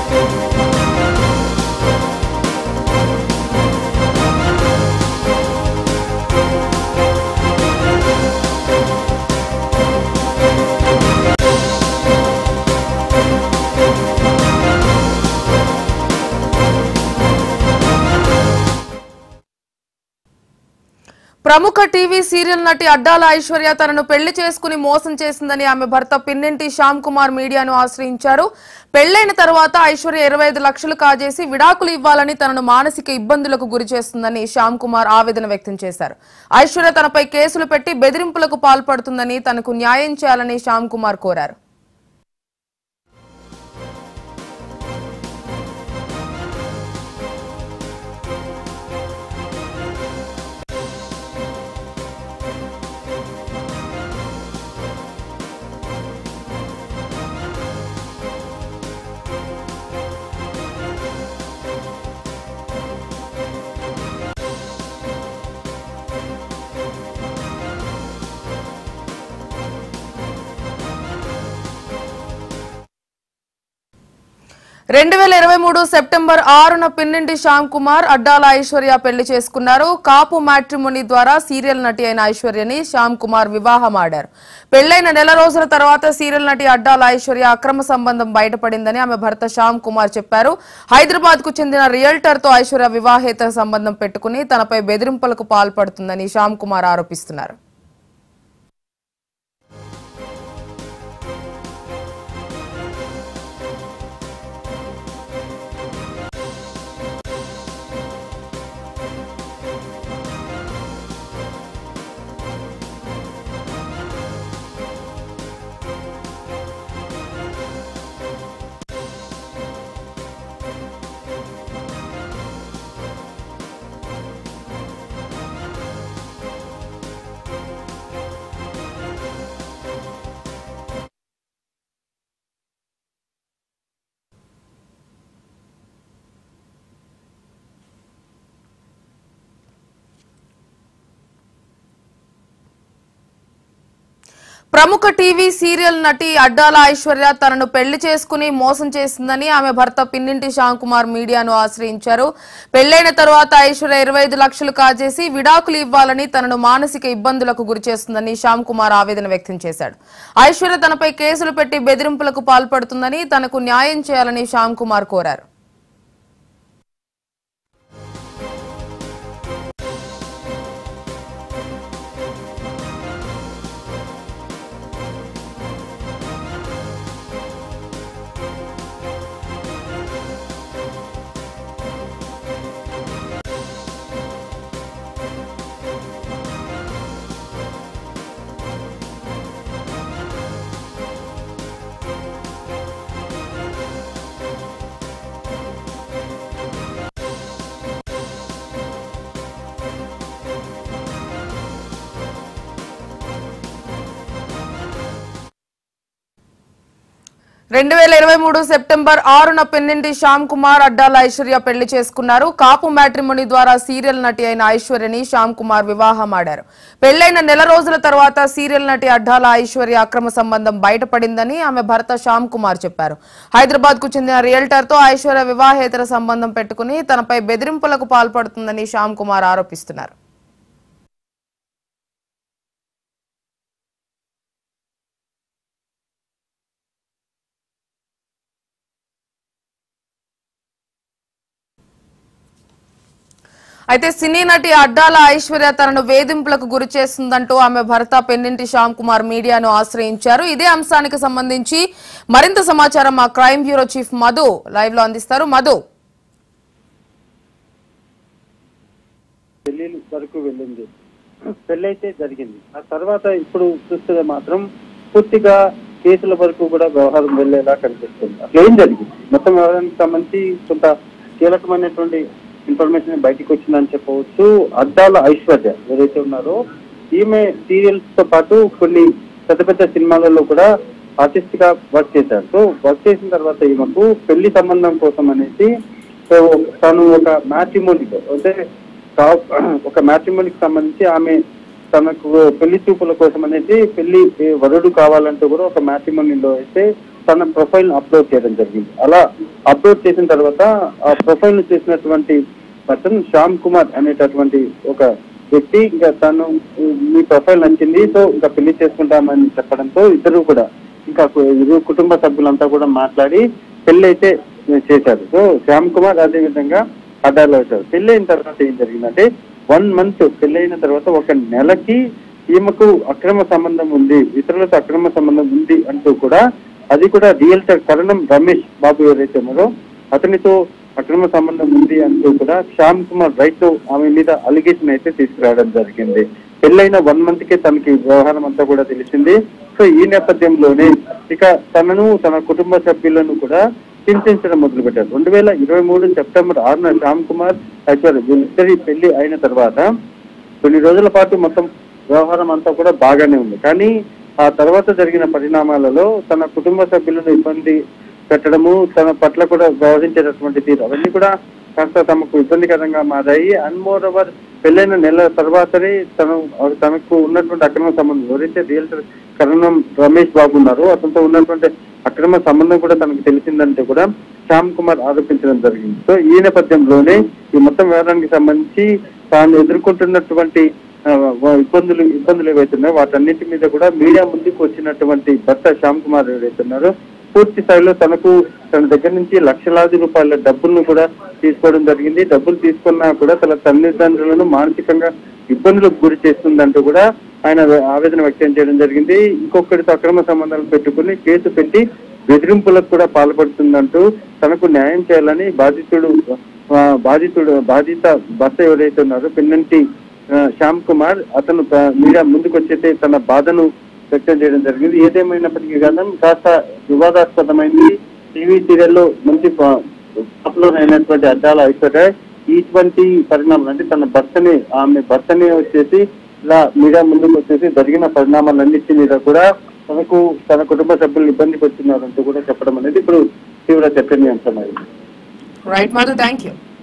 ప్రముఖ TV serial నటి అడ్డాల ఐశ్వర్య తనను పెళ్లి చేసుకుని మోసం చేసిందని ఆమె భర్త పిన్నింటి శ్యామ్ కుమార్ మీడియాను ఆశ్రయించారు. పెళ్లైన తర్వాత ఐశ్వర్య 25 లక్షలు కాజేసి విడాకులు ఇవ్వాలని తనను మానసిక ఇబ్బందులకు గురి చేస్తుందని శ్యామ్ కుమార్ ఆవేదన వ్యక్తం చేశారు. ఐశ్వర్య తనపై కేసులు పెట్టి బెదిరింపులకు పాల్పడుతుందని తనకు న్యాయం చేయాలని శ్యామ్ కుమార్ కోరారు. సెప్టెంబర్ 6న పిన్నింటి శ్యామ్ కుమార్ అడ్డాల ఐశ్వర్య పెళ్లి చేసుకున్నారు. కాపు మ్యాట్రిమోనీ ద్వారా సీరియల్ నటి అయిన ఐశ్వర్యని శ్యామ్ కుమార్ వివాహమాడారు. పెళ్లైన నెల రోజుల తర్వాత సీరియల్ నటి అడ్డాల ఐశ్వర్య అక్రమ సంబంధం బయటపడిందని ఆమె భర్త శ్యామ్ కుమార్ చెప్పారు. హైదరాబాద్ కు చెందిన రియల్టర్ తో ఐశ్వర్య వివాహేతర సంబంధం పెట్టుకుని తనపై బెదిరింపులకు పాల్పడుతుందని శ్యామ్ కుమార్ ఆరోపిస్తున్నారు. ప్రముఖ టీవీ సీరియల్ నటి అడ్డాల ఐశ్వర్య తనను పెళ్లి చేసుకుని మోసం చేసిందని ఆమె భర్త పిన్నింటి శ్యామ్ కుమార్ మీడియాను ఆశ్రయించారు. పెళ్లైన తర్వాత ఐశ్వర్య 25 లక్షలు కాజేసి విడాకులు ఇవ్వాలని తనను మానసిక ఇబ్బందులకు గురి చేస్తుందని శ్యామ్ కుమార్ ఆవేదన వ్యక్తం చేశాడు. ఐశ్వర్య తనపై కేసులు పెట్టి బెదిరింపులకు పాల్పడుతుందని తనకు న్యాయం చేయాలని శ్యామ్ కుమార్ కోరారు. సెప్టెంబర్ 6న పిన్నింటి శ్యామ్ కుమార్ అడ్డాల ఐశ్వర్య పెళ్లి చేసుకున్నారు. కాపు మ్యాట్రిమోనీ ద్వారా సీరియల్ నటి అయిన ఐశ్వర్యని శ్యామ్ కుమార్ వివాహమాడారు. పెళ్లైన నెల రోజుల తర్వాత సీరియల్ నటి అడ్డాల ఐశ్వర్య అక్రమ సంబంధం బయటపడిందని ఆమె భర్త శ్యామ్ కుమార్ చెప్పారు. హైదరాబాద్ కు చెందిన రియల్టర్ తో ఐశ్వర్య వివాహేతర సంబంధం పెట్టుకుని తనపై బెదిరింపులకు పాల్పడుతుందని శ్యామ్ కుమార్ ఆరోపిస్తున్నారు. అయితే సినీ నటి అడ్డాల ఐశ్వర్య తనను వేధింపులకు గురి చేస్తుందంటూ ఆమె భర్త పెన్నింటి శ్యామ్ కుమార్ మీడియాను ఆశ్రయించారు. ఇదే అంశానికి సంబంధించి మరింత సమాచారం మా crime bureau chief Madhu live లో అందిస్తారు. మధు, పెళ్లి వరకు వెళ్ళింది, పెళ్ళైతే జరిగింది. ఆ తర్వాత ఇప్పుడు చూస్తే మాత్రం పూర్తిగా కేసుల వరకు కూడా వ్యవహారం వెళ్లేలా కనిపిస్తుంది. అసలు ఏం జరిగింది మొత్తం వ్యవహారానికి సంబంధించి కొంత కీలకమైనటువంటి ఇన్ఫర్మేషన్ బయటకు వచ్చిందని చెప్పవచ్చు. అడ్డాల ఐశ్వర్య ఎవరైతే ఉన్నారో ఈమె సీరియల్స్ తో పాటు కొన్ని పెద్ద పెద్ద సినిమాలలో కూడా ఆర్టిస్ట్ గా వర్క్ చేశారు. సో వర్క్ చేసిన తర్వాత ఈమెకు పెళ్లి సంబంధం కోసం అనేసి తను ఒక మ్యాట్రిమోనీలో అంటే ఒక మ్యాట్రిమోనీకి సంబంధించి ఆమె తనకు పెళ్లి చూపుల కోసం అనేది పెళ్లి వరుడు కావాలంటూ కూడా ఒక మ్యాట్రిమోనీలో అయితే తన ప్రొఫైల్ అప్లోడ్ చేయడం జరిగింది. అలా అప్లోడ్ చేసిన తర్వాత ఆ ప్రొఫైల్ చేసినటువంటి పర్సన్ శ్యామ్ కుమార్ అనేటటువంటి ఒక వ్యక్తి ఇంకా తను మీ ప్రొఫైల్ నచ్చింది, సో ఇంకా పెళ్లి చేసుకుంటామని చెప్పడంతో ఇద్దరు కూడా ఇంకా ఇరు కుటుంబ సభ్యులంతా కూడా మాట్లాడి పెళ్లి అయితే చేశారు. సో శ్యామ్ కుమార్ అదే విధంగా అడ్డాలో వచ్చారు. పెళ్లి అయిన తర్వాత ఏం జరిగిందంటే 1 month పెళ్లి అయిన తర్వాత 1 నెలకి ఈమెకు అక్రమ సంబంధం ఉంది, ఇతరులతో అక్రమ సంబంధం ఉంది అంటూ కూడా అది కూడా రియల్టర్ కరణం రమేష్ బాబు ఎవరైతే ఉన్నారో అతనితో అక్రమ సంబంధం ఉంది అంటూ కూడా శ్యామ్ కుమార్ రైట్ ఆమె మీద అలిగేషన్ అయితే తీసుకురావడం జరిగింది. పెళ్ళైన 1 month కే తనకి వ్యవహారం అంతా కూడా తెలిసింది. సో ఈ నేపథ్యంలోనే ఇక తనను తన కుటుంబ సభ్యులను కూడా చింతించడం మొదలు పెట్టారు. 2023 సెప్టెంబర్ 6న శ్యామ్ కుమార్ ఐశ్వర్య వీళ్ళిద్దరి పెళ్లి అయిన తర్వాత కొన్ని రోజుల పాటు మొత్తం వ్యవహారం అంతా కూడా బాగానే ఉంది. కానీ ఆ తర్వాత జరిగిన పరిణామాలలో తన కుటుంబ సభ్యులను ఇబ్బంది పెట్టడము, తన పట్ల కూడా వ్యవహరించేటటువంటి తీరు అవన్నీ కూడా కాస్త తమకు ఇబ్బందికరంగా మారాయి. అండ్ మోర్ ఓవర్ పెళ్ళైన నెల తర్వాతనే తనకు ఉన్నటువంటి అక్రమ సంబంధం ఎవరైతే రియల్టర్ కరణం రమేష్ బాబు ఉన్నారో అతనితో ఉన్నటువంటి అక్రమ సంబంధం కూడా తనకు తెలిసిందంటే కూడా శ్యామ్ కుమార్ ఆరోపించడం జరిగింది. సో ఈ నేపథ్యంలోనే ఈ మొత్తం వ్యవహారానికి సంబంధించి తాను ఎదుర్కొంటున్నటువంటి ఇబ్బందులు ఏవైతున్నాయో వాటన్నిటి మీద కూడా మీడియా ముందుకు వచ్చినటువంటి భర్త శ్యామ్ కుమార్ ఎవరైతున్నారో పూర్తి స్థాయిలో తన దగ్గర నుంచి లక్షలాది రూపాయల డబ్బులను కూడా తీసుకోవడం జరిగింది. డబ్బులు తీసుకున్నా కూడా తన తల్లిదండ్రులను మానసికంగా ఇబ్బందులకు గురి చేస్తుందంటూ కూడా ఆయన ఆవేదన వ్యక్తం చేయడం జరిగింది. ఇంకొకరితో అక్రమ సంబంధాలు పెట్టుకుని కేసు పెట్టి బెదిరింపులకు కూడా పాల్పడుతుందంటూ తనకు న్యాయం చేయాలని బాధిత భర్త ఎవరైతే ఉన్నారో పిన్నంటి శ్యామ్ కుమార్ అతను మీడియా ముందుకు వచ్చేస్తే తన బాధను వ్యక్తం చేయడం జరిగింది. ఏదేమైనప్పటికీ కాదు కాస్త వివాదాస్పదమైంది. టీవీ సీరియల్లో మంచి పాపులర్ అయినటువంటి అడ్డాల ఐశ్వర్య ఇటువంటి పరిణామాలు అంటే ఆమె భర్తని వచ్చేసి ఇలా మీడియా ముందుకు వచ్చేసి జరిగిన పరిణామాలన్నిటి మీద కూడా తన కుటుంబ సభ్యులు ఇబ్బంది పడుతున్నారంటూ కూడా చెప్పడం అనేది ఇప్పుడు తీవ్ర చర్చనీయాంశమైంది. Right Madhav, thank you.